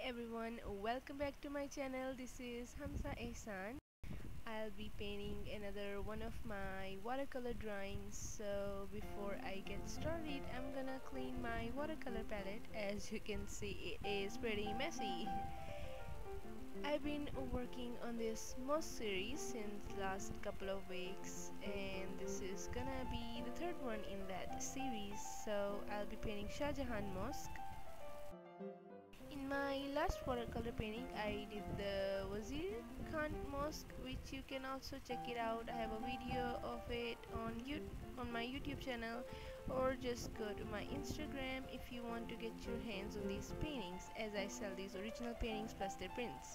everyone, welcome back to my channel. This is Hamza Ehsan. I'll be painting another one of my watercolor drawings. So before I get started, I'm gonna clean my watercolor palette. As you can see, it is pretty messy. I've been working on this mosque series since last couple of weeks, and this is gonna be the third one in that series. So I'll be painting Shah Jahan Mosque. In my last watercolor painting, I did the Wazir Khan Mosque, which you can also check it out. I have a video of it on my YouTube channel, or just go to my Instagram if you want to get your hands on these paintings, as I sell these original paintings plus their prints.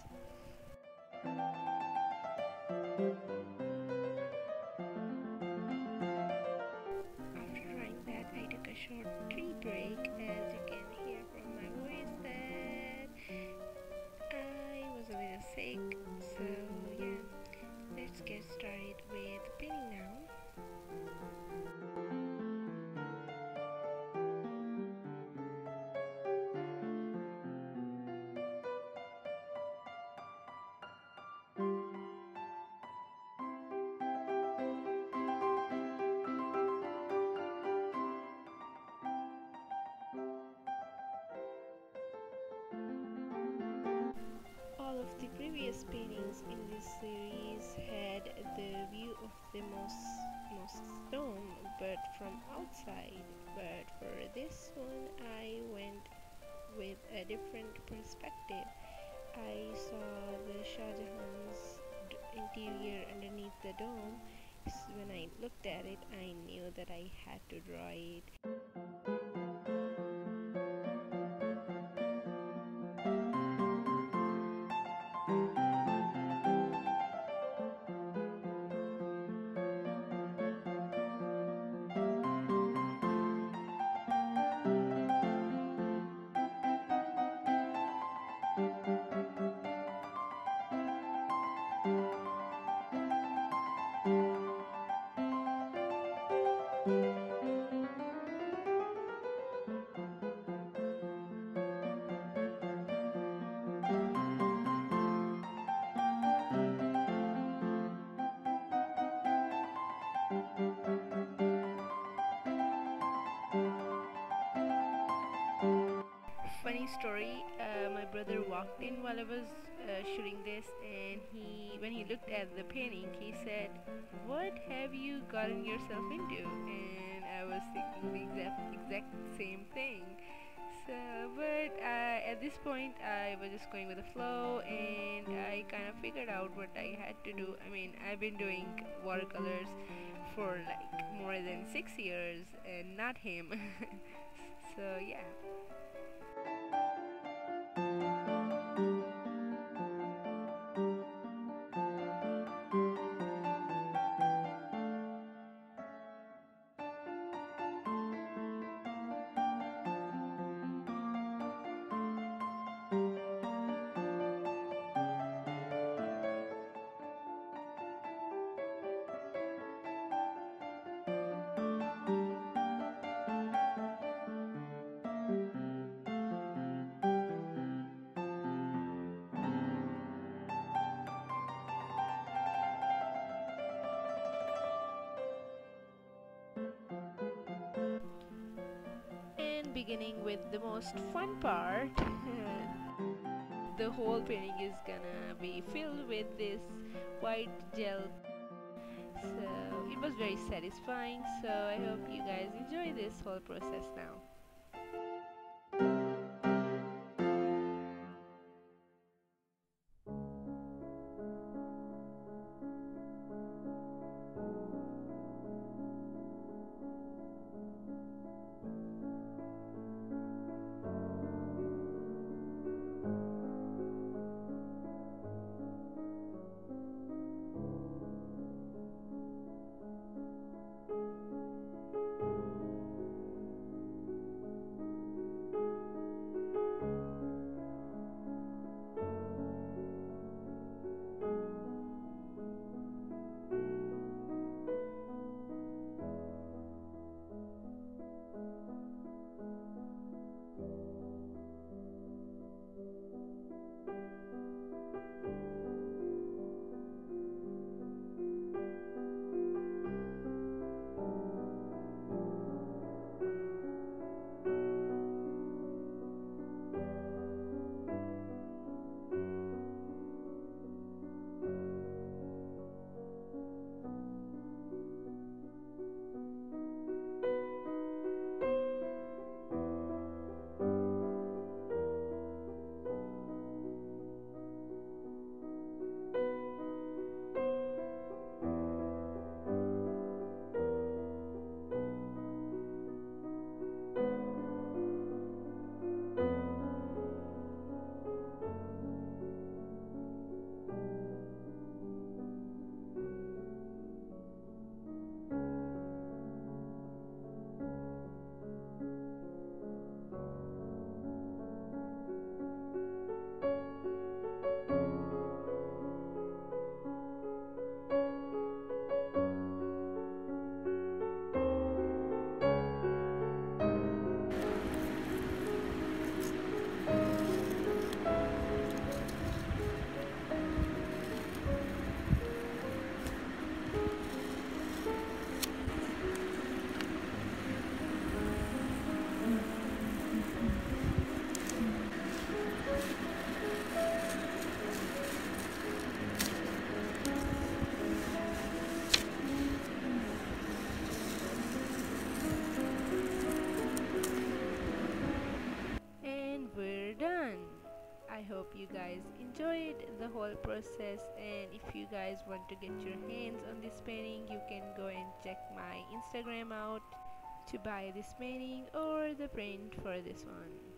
After drawing that, I took a short tree break. As you can hear from my voice that I was a little sick. So yeah, let's get started with painting now. All of the previous paintings in this series had the view of the mosque dome, but from outside. But for this one, I went with a different perspective. I saw the Shah Jahan's interior underneath the dome. So when I looked at it, I knew that I had to draw it. Funny story, my brother walked in while I was shooting this, and when he looked at the painting, he said, "What have you gotten yourself into?" And I was thinking the exact same thing. So, but at this point, I was just going with the flow, and I kind of figured out what I had to do. I mean, I've been doing watercolors for like more than 6 years, and not him. So yeah. And beginning with the most fun part, the whole painting is gonna be filled with this white gel. So it was very satisfying. So I hope you guys enjoy this whole process now. hope you guys enjoyed the whole process, and if you guys want to get your hands on this painting, you can go and check my Instagram out to buy this painting or the print for this one.